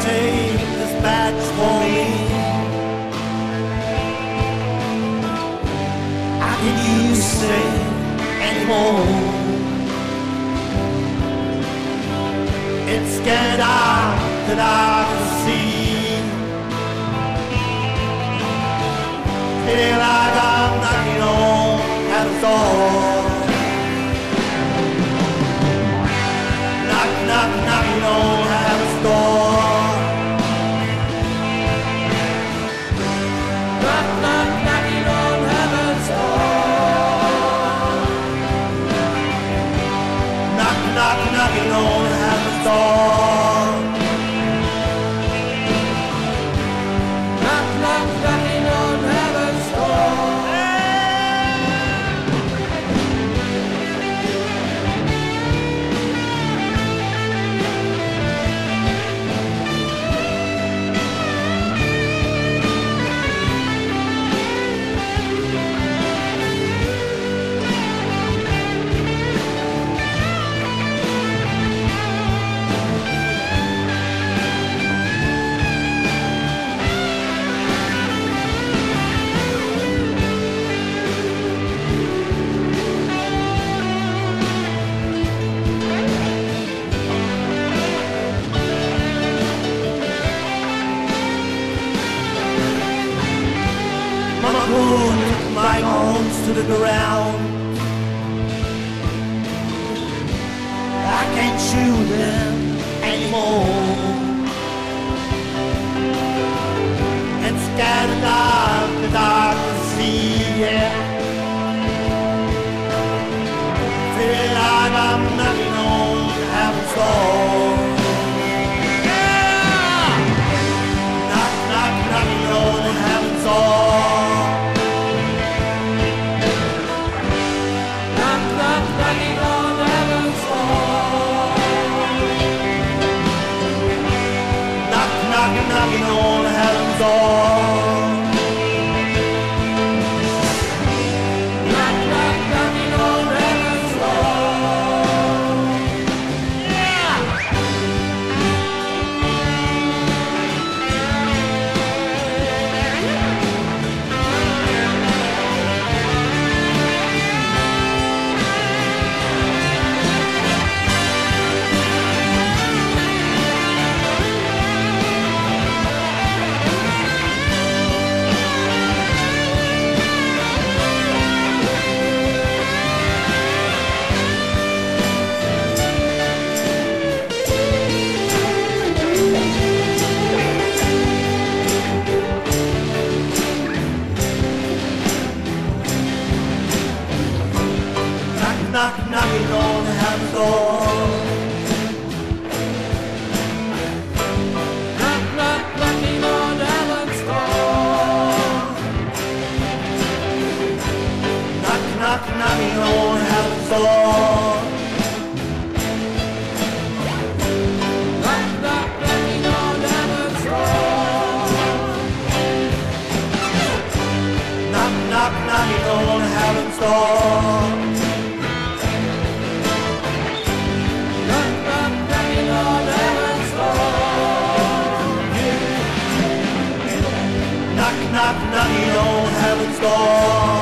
take this badge for me? How can you say anymore? It's scared out that I can see. Feel like I'm knocking on heaven's door. Knock, knock, knocking on heaven's door. Knock, knock, knocking on heaven's door. Knock, knock, knocking on heaven's door. Knock, knock, knocking on heaven's door. Mama put my arms to the ground. I can't shoot them anymore. And scattered out the dark sea, yeah. Feel like I'm knocking on heaven's door. Yeah! Knock, knock, knocking on heaven's door. Knocking on heaven's door. Knock, knock, knocking on heaven's door. Yeah! Knock, knocking on heaven's door. Knock, knock, knocking on heaven's door. Knock, knock, knocking on heaven's door. Knock, knock, knocking on heaven's door. Knock, knock, knocking on heaven's door. Knock, knocking on heaven's door.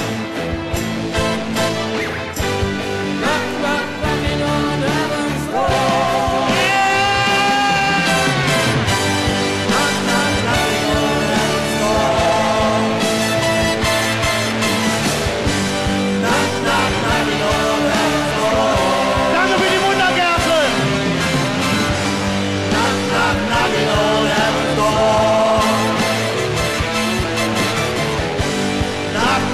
Knock, knock, knocking on heaven's door. Yeah! Knock, knock, knocking on heaven's door. Knock, knock, knocking on heaven's door. Danke für die Wunderkerzen. Knock, knock, knocking on heaven's door. Knock,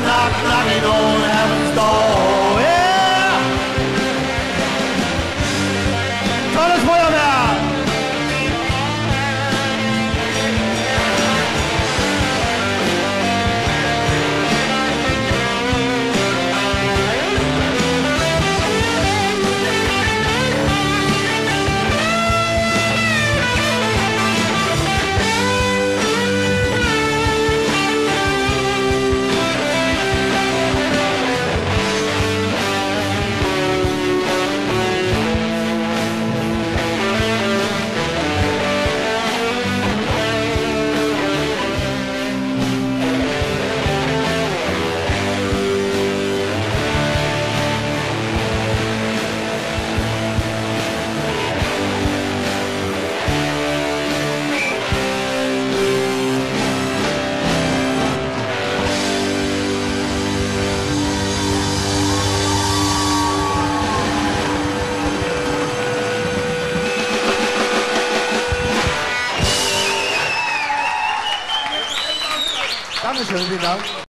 Dankeschön, vielen Dank.